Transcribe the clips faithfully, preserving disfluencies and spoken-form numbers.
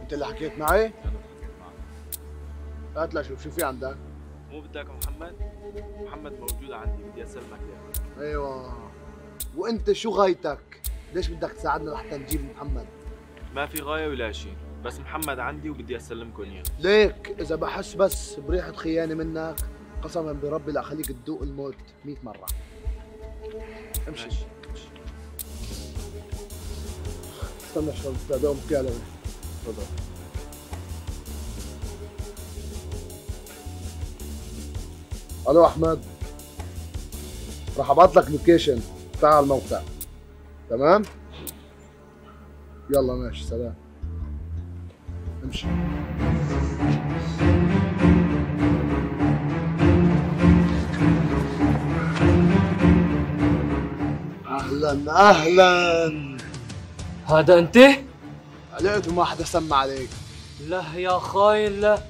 انت اللي حكيت معي؟ هات لاشوف شو في عندك؟ مو بدك محمد؟ محمد موجود عندي، بدي اسلمك اياه. ايوه، وانت شو غايتك؟ ليش بدك تساعدنا لحتى نجيب محمد؟ ما في غايه ولا شيء، بس محمد عندي وبدي اسلمكم اياه. ليك اذا بحس بس بريحه خيانه منك قسما بربي لاخليك تذوق الموت مئة مره. امشي. ماشي. استنى شوي بدي اقوم فيها لوين. تفضل. الو احمد، راح ابعث لك لوكيشن تاع الموقع. تمام؟ يلا ماشي، سلام. امشي. اهلا اهلا. هذا انت؟ لقيت وما حدا سمع عليك. لا يا خاين لا.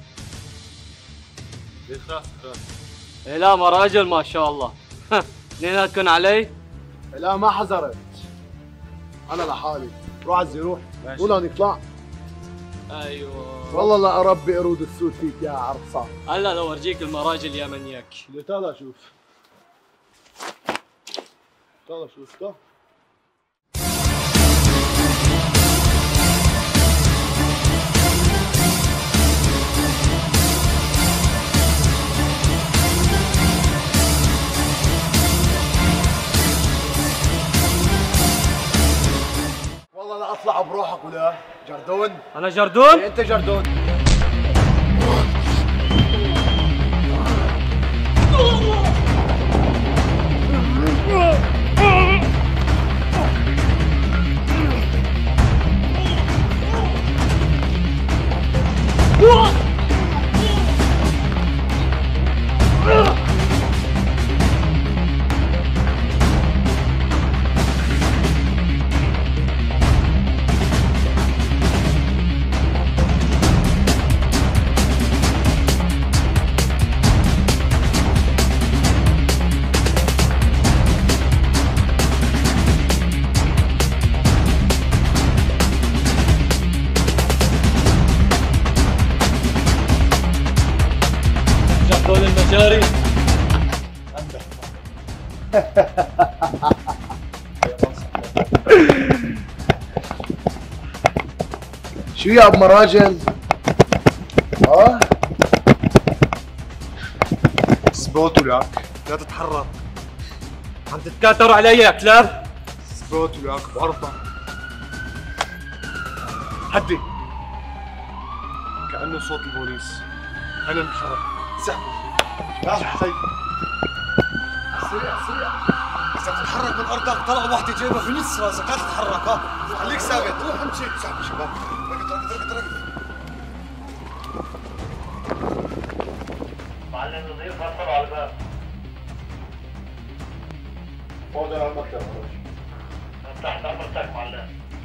ليش راسك راس؟ إيه لا ما راجل ما شاء الله. اثنيناتكم علي؟ لا ما حذرت، انا لحالي. روح عزي روح. قول نطلع. ايوه والله لا اربي قرود السود فيك يا عرصان. هلا لو ارجيك المراجل يا منياك. تعال شوف، تعال شوف تعال. والله لا اطلع بروحك ولا جردون. انا جردون؟ إيه انت جردون. جردون المجاري. شو يا ابو مراجل؟ اه اثبت وياك، لا تتحرك. عم تتكاتروا علي يا كلاب؟ اثبت وياك بعرفك. حدي كأنه صوت البوليس. خلينا نتحرك. سحبوا يا سيد. سريع سريع. إذا بتتحرك من أرضك طلع واحدة جايبة في نص راسك، لا تتحرك. ها خليك ثابت. روح امشي. سحبوا شباب. ركض ركض ركض ركض. معلم نظيف فصل على الباب. فوضى على المكتب. تحت امرتك معلم.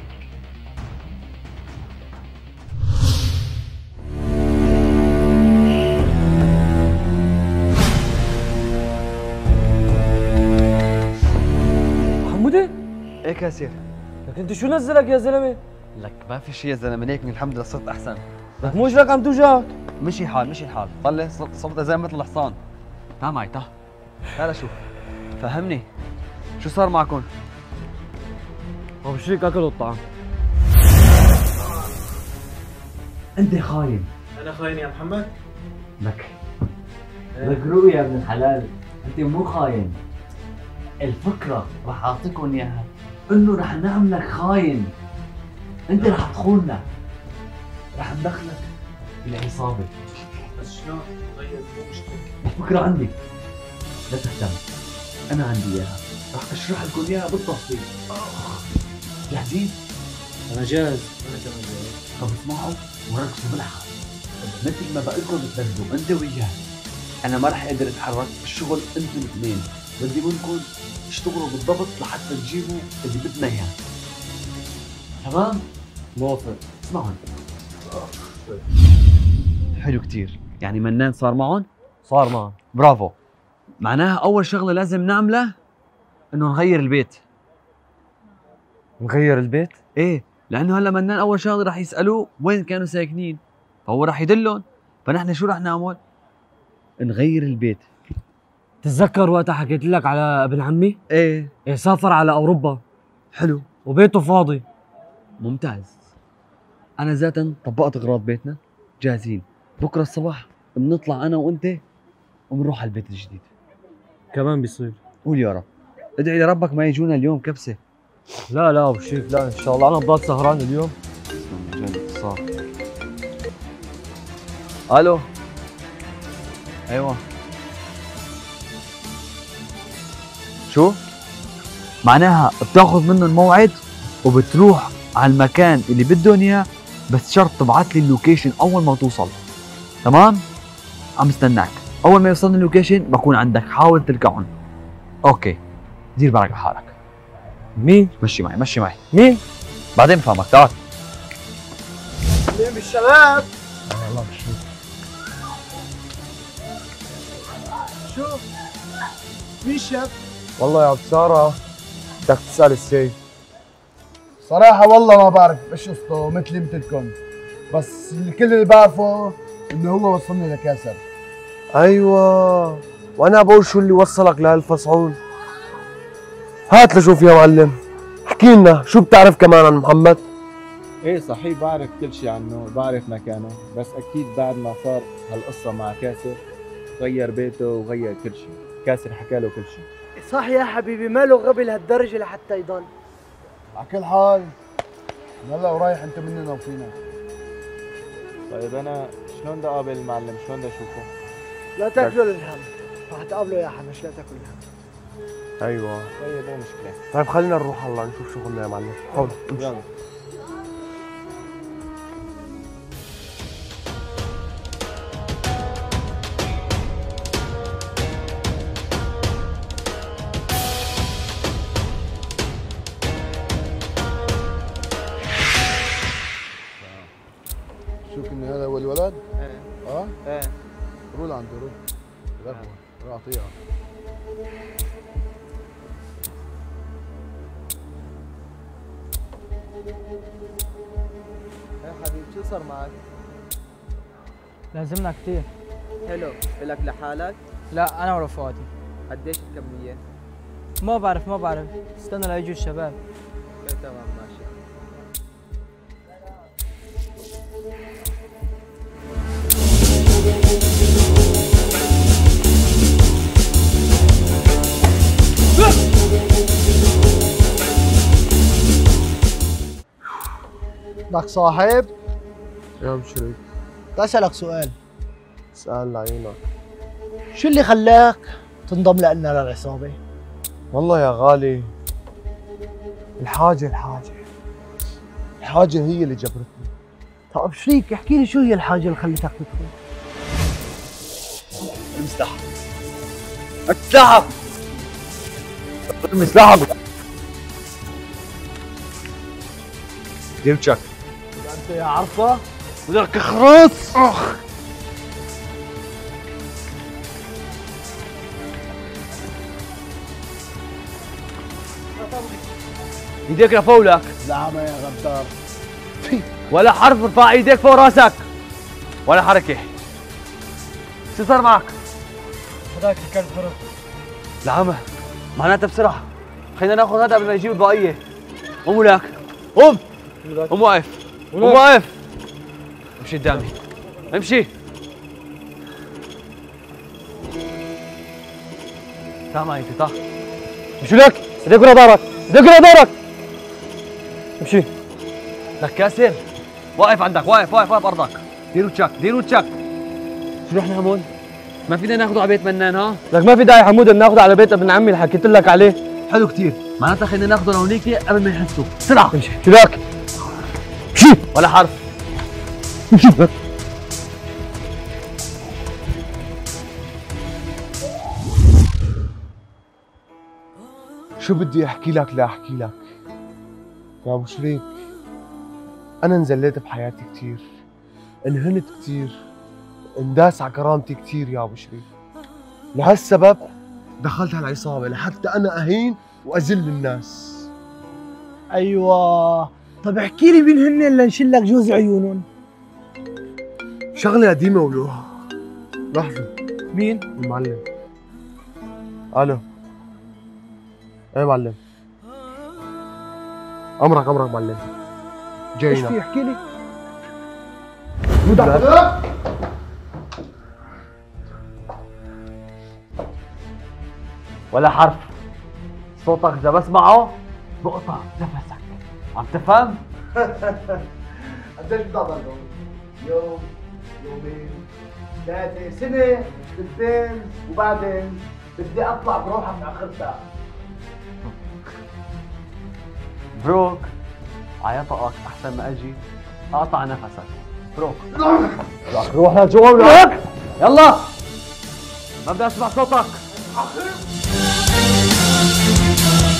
حمودة؟ ايه كاسر؟ لك انت شو نزلك يا زلمه؟ لك ما في شيء يا زلمه، هيك الحمد لله صرت احسن. لك مو وجهك عم توجعك؟ مشي الحال مشي الحال، طلع صرت صرت زي مثل الحصان. تعال معي تعال. تعال شوف، فهمني شو صار معكم؟ ابو شريك اكلوا الطعام. انت خاين. انا خاين يا محمد؟ لك لك رؤيا يا ابن الحلال، انت مو خاين. الفكره رح اعطيكم اياها انه رح نعملك خاين. انت رح تخوننا، رح ندخلك بالعصابه. بس شلون؟ طيب مو مشكله. الفكره عندي، لا تهتم، انا عندي اياها، رح اشرح لكم اياها بالتفصيل. جاهزين؟ انا جاهز. انا كمان جاهز. طب اسمعوا وركزوا بالحال، مثل ما بقول لكم بتنفذوا انت وياه. انا ما رح اقدر اتحرك، الشغل انتم الاثنين، بدي منكم تشتغلوا بالضبط لحتى تجيبوا اللي بدنا اياه. تمام؟ موافق. اسمعوا حلو كتير، يعني منان صار معهم؟ صار معه. برافو. معناها اول شغله لازم نعملها انه نغير البيت. نغير البيت؟ ايه، لانه هلا منان اول شغله رح يسالوه وين كانوا ساكنين، فهو رح يدلهم. فنحن شو رح نعمل؟ نغير البيت. تتذكر وقتها حكيت لك على ابن عمي؟ ايه ايه سافر على اوروبا حلو وبيته فاضي. ممتاز. انا ذاتا طبقت اغراض بيتنا جاهزين، بكره الصبح بنطلع انا وانت وبنروح على البيت الجديد. كمان بيصير. قول يا رب. ادعي لربك ما يجونا اليوم كبسه. لا لا ابو شريف لا ان شاء الله، انا بضل سهران اليوم. صح. الو. ايوه. شو؟ معناها بتاخذ منهم موعد وبتروح على المكان اللي بدهم اياه، بس شرط تبعت لي اللوكيشن اول ما توصل. تمام؟ عم استناك. اول ما يوصلني اللوكيشن بكون عندك، حاول تلقاهم. اوكي. دير بالك على حالك. مين؟ مشي معي مشي معي. مين؟ بعدين بفهمك. تعال. ليه بالشباب؟ والله ابو شريف. شو؟ مين شاف؟ والله يا عبد سارة بدك تسأل السيف. صراحة والله ما بعرف ايش قصته مثلي مثلكم، بس الكل اللي بعرفه انه هو وصلني لكاسر. ايوه وانا بقول شو اللي وصلك لهالفصعون. هات لشوف يا معلم، احكي لنا شو بتعرف كمان عن محمد؟ ايه صحيح بعرف كل شيء عنه، بعرف مكانه، بس اكيد بعد ما صار هالقصة مع كاسر غير بيته وغير كل شيء. كاسر حكى له كل شيء. صح يا حبيبي، ماله غبي لهالدرجة لحتى يضل. على كل حال هلا ورايح انت مننا وفينا. طيب انا شلون بدي اقابل المعلم؟ شلون بدي اشوفه؟ لا تاكلوا الهم، رح تقابله يا حمش، لا تاكلوا الهم. ايوه طيب مو مشكلة. طيب خلينا نروح هلا نشوف شغلنا يا معلم. حاول يلا. شوف ان هذا هو الولد؟ ايه اه؟ ايه روح لعنده روح. روح روح اعطيها. يا حبيبي شو صار معك؟ لازمنا كثير. حلو، إلك لحالك؟ لا انا ورفقاتي. قديش الكمية؟ ما بعرف ما بعرف، استنى ليجوا الشباب. ايه تمام ماشي. بدك صاحب؟ يا ابو شريف بدي اسالك سؤال. اسأل لعينك. شو اللي خلاك تنضم لنا للعصابة؟ والله يا غالي الحاجة الحاجة الحاجة هي اللي جبرتني. طب شريك احكي لي شو هي الحاجة اللي خلتك تدخل؟ المسلحة. المسلحة. المسلحة. دير تشك. انت يا عرفة؟ بدك اخرس. اخ. ايديك لفوقك. زعمة يا غدار. ولا حرف ارفع ايديك فوق راسك. ولا حركة. شو صار معك؟ هذاك الكلب هرب. زعمة معناتها بسرعة خلينا ناخذ هذا قبل ما يجيب البقية. قوم ولك. قوم. قوم واقف. قوم واقف. امشي قدامي. امشي. تعال معي انت تعال. شو لك؟ ايديك ورا دارك، ايديك ورا دارك. امشي. لك كاسر واقف عندك، واقف واقف واقف ارضك. ديروا تشك ديروا تشك. شو رح نعمل؟ ما فينا ناخذه على بيت منان ها؟ لك ما في داعي حمود ناخذه على بيت ابن عمي اللي حكيت لك عليه. حلو كثير، معناتها خلينا ناخذه لهونيك قبل ما يحسوا. بسرعة. امشي. شو لك؟ امشي. ولا حرف. امشي. شو بدي احكي لك لا احكي لك يا ابو شريك. انا انزليت بحياتي كثير، انهنت كثير، انداس على كرامتي كثير يا ابو شريك. لهالسبب دخلت هالعصابه لحتى انا اهين واذل الناس. ايوه طب احكي لي مين هن اللي نشيل لك جوز عيونهم؟ شغله قديمه ولوها. لحظه. مين؟ المعلم. الو. ايه معلم. امرك امرك معلم. ايش جاينا. في احكي لي. ولا حرف. صوتك اذا بسمعه بقطع نفسك. عم تفهم؟ قديش بدي اضل هون؟ يوم، يومين، ثلاثة، سنة، سنتين، وبعدين بدي اطلع بروحك اخرتها. بروك عيطقك احسن ما اجي اقطع نفسك. بروك لك روح لجوا ولك يلا ما بدي اسمع صوتك.